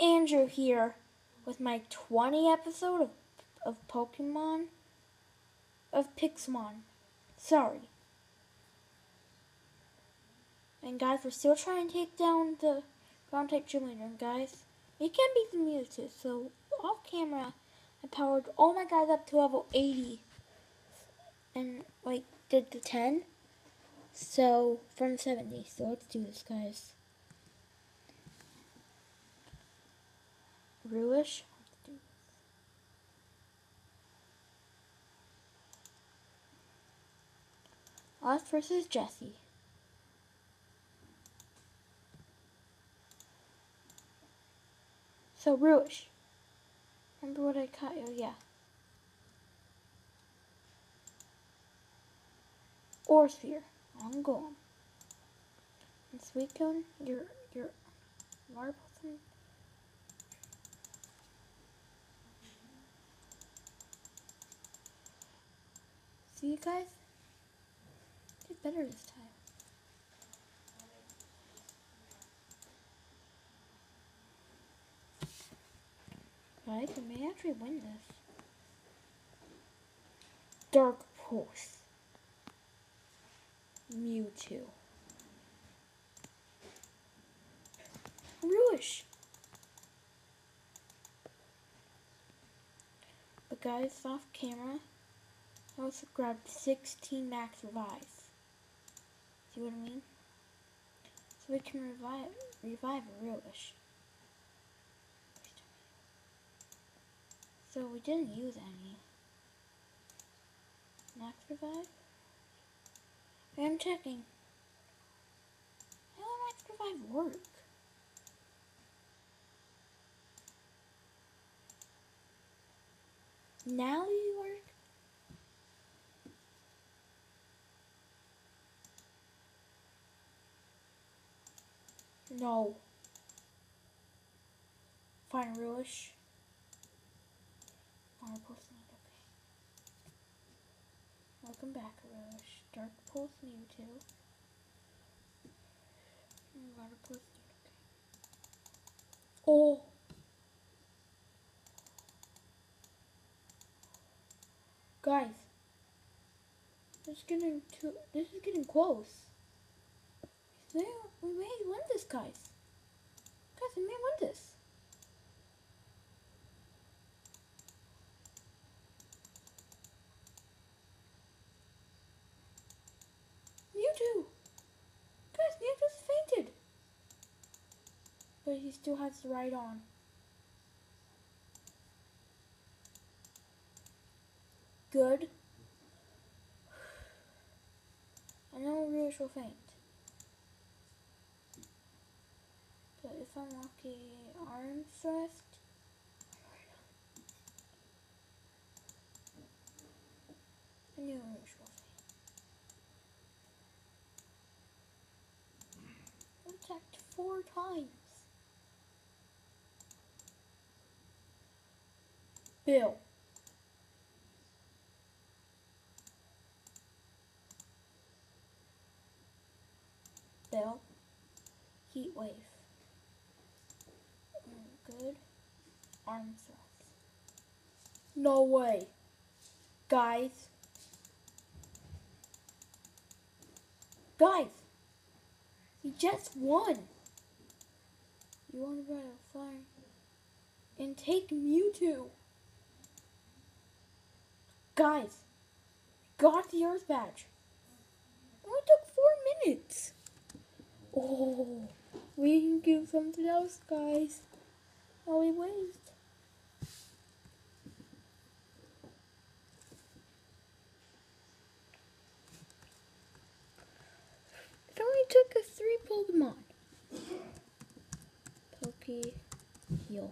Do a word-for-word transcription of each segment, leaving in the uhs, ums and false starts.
Andrew here with my twentieth episode of, of Pokemon, of Pixelmon. Sorry. And guys, we're still trying to take down the ground type gym leader. And guys, we can beat the Mewtwo. So off camera, I powered all my guys up to level eighty. And like did the ten. So from seventy. So let's do this, guys. Ruish. Us versus Jesse. So Ruish. Remember what I caught you? Yeah. Or Sphere. I'm going. And Suicune, you're you're Marble thing. See you guys? Did better this time. Guys, I may actually win this. Dark Pulse. Mewtwo. Ruish. But guys, off camera, I also grabbed sixteen max revives. See what I mean? So we can revive revive a Ruish. So we didn't use any. Max revive? I'm checking. How will max revive work? Now you work? No. Fine, Ruish. Dark Pulse, okay. Welcome back, Ruish. Dark Pulse Mewtwo. Water Pulse, okay. Oh! Guys, this is getting too. This is getting close. There, we may win this, guys. Guys, we may win this. Mewtwo, guys, Mewtwo's fainted, but he still has the right on. Good. I know Ruish will faint. But if I'm lucky, Arm Thrust. I knew Ruish will faint. Attacked four times. Bill. Bill. Heat Wave. Good. Arm Thrust. No way. Guys. Guys. You just won. You want to ride a fire and take Mewtwo. Guys. Got the Earth Badge. It only took four minutes. Oh, we can give something else, guys. Oh, we waste. It only took us three Pokemon. Poke, heal.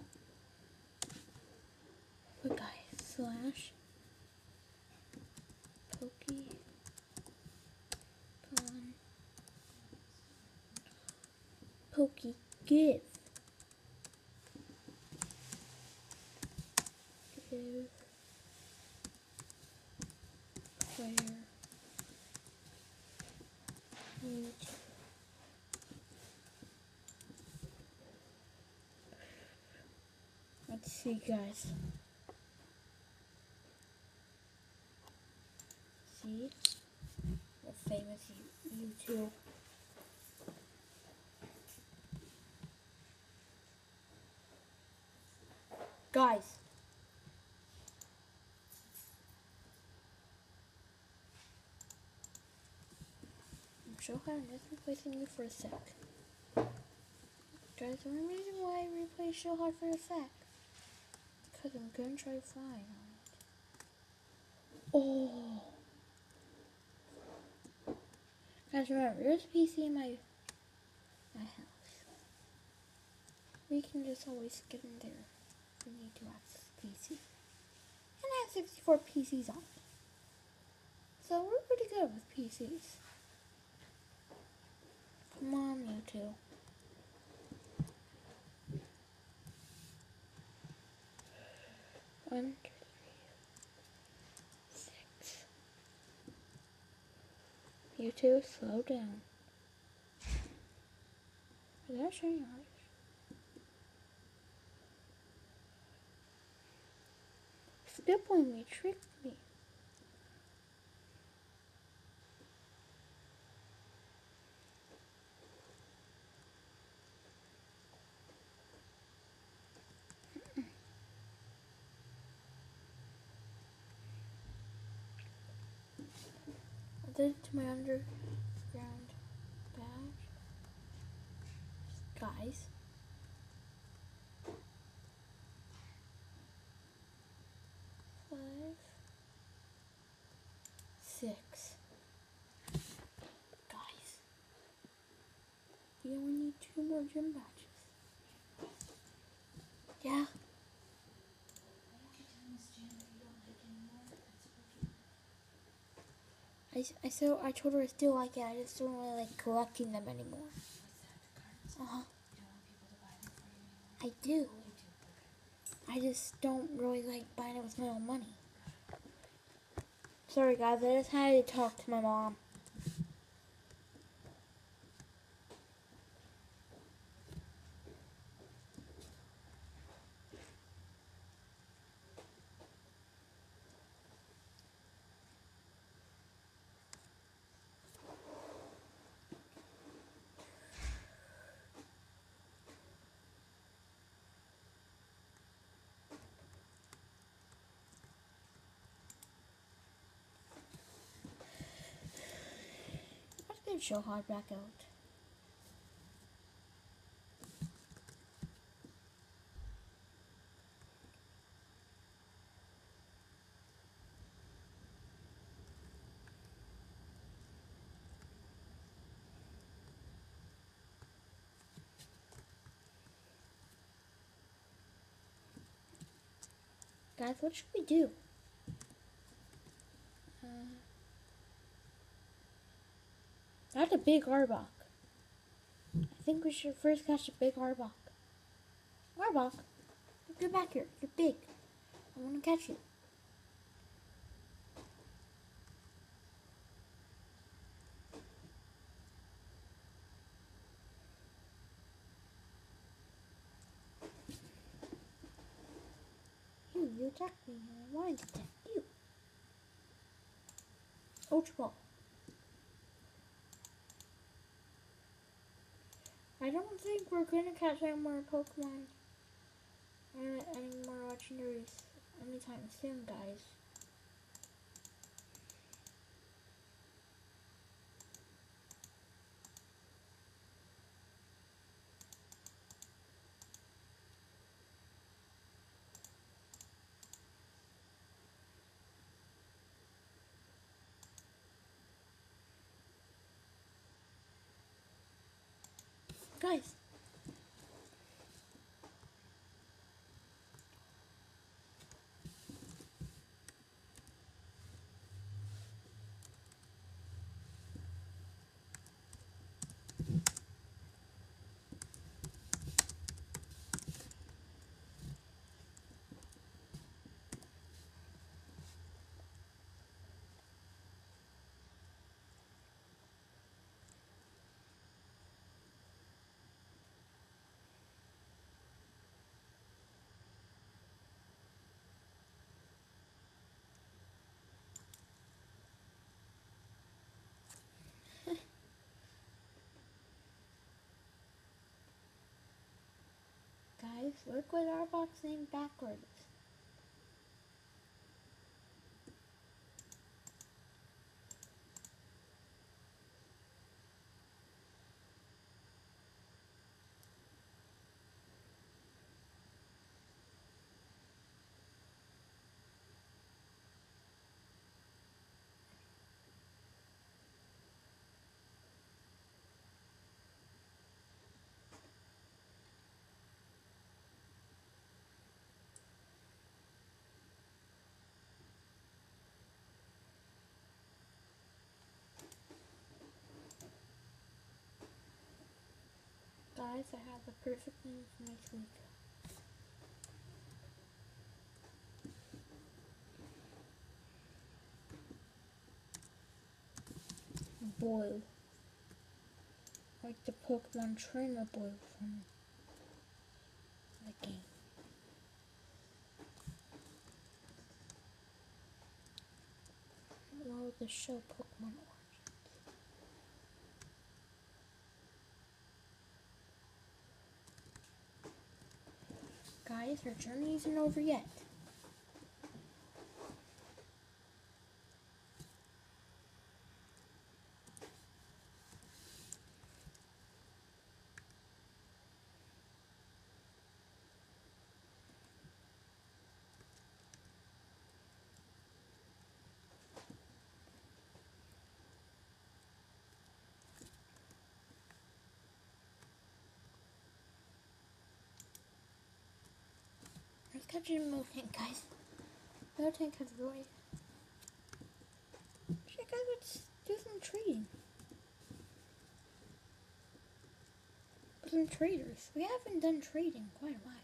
What guys? Slash. Poke. Con. Poke, give. Give. Fire. Let's see, guys. See? The famous YouTube. Guys. I'm so hard on just replacing you for a sec. Guys, the only reason why I replay so hard for a sec. Because I'm gonna try flying on it. Oh. Guys, remember, there's a P C in my, my house. We can just always get in there. We need to access P C. And I have sixty-four P Cs on it. So we're pretty good with P Cs. Come on, you two. One, two, three, six. You two, slow down. Is that showing yours? Stippling me, tricked me. I did it to my underground badge. Guys. Five. Six. Guys. We only need two more gym badges. Yeah. I, I so I told her I still like it. I just don't really like collecting them anymore. Uh huh. I do. I just don't really like buying it with my own money. Sorry guys, I just had to talk to my mom. Let's get Show Hard back out. Guys, what should we do? Uh, that's a big Arbok. I think we should first catch a big Arbok. Arbok, get back here. You're big. I want to catch you. You, you attacked me. I wanted to attack you. Ultra Ball. I don't think we're gonna catch any more Pokemon, uh, any more legendaries anytime soon, guys. Guys. guys. Look what our box name backwards. Guys, I have the perfect name for next week. Boil. Like the Pokemon Trainer Boil from the game. Or the show Pokemon Origins. Guys, our journey isn't over yet. Let's catch a Miltank, guys. Miltank has really... Shit, guys, let's do some trading. With some traders. We haven't done trading in quite a while.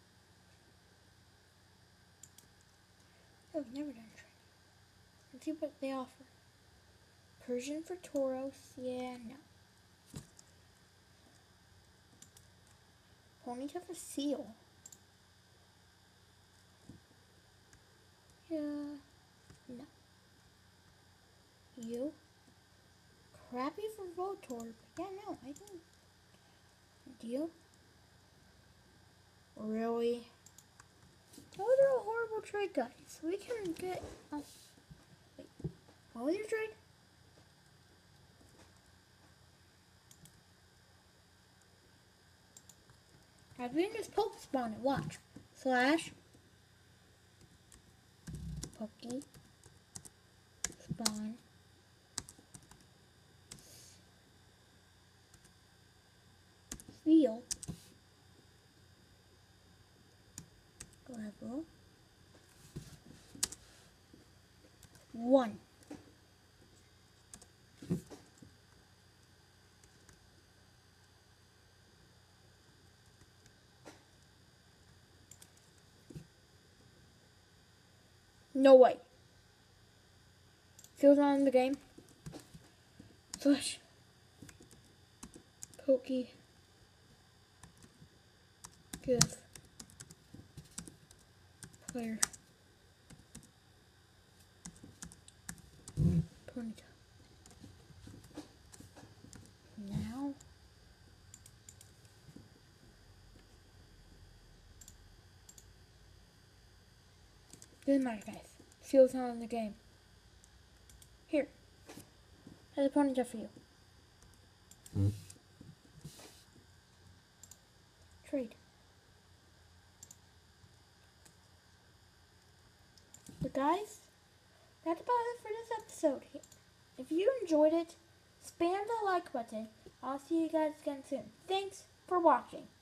No, we've never done trading. Let's see what they offer. Persian for Tauros. Yeah, no. Ponyta for Seal. Yeah, no. You? Crappy for Voltorb. Yeah, no, I don't. Deal? Really? Those are a horrible trade, guys. We can get... Oh. Wait. What was your trade? Guys, we can just poke spawn it. Watch. Slash. Pokey. Spawn. Seal. Level. One. No way. Feels on in the game. Flush. Pokey. Give. Player. Ponyta. Now. Doesn't matter, guys. Feels not in the game. Here. There's a Ponyta for you. Mm. Trade. But guys, that's about it for this episode here. If you enjoyed it, spam the like button. I'll see you guys again soon. Thanks for watching.